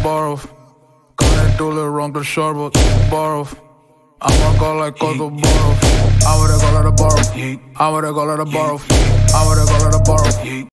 borrow. Kan inte runt och kör på borrow. I'ma go like Cotto borrow. I wanna go let a borrow. I wanna go let a borrow. I wanna go let a borrow.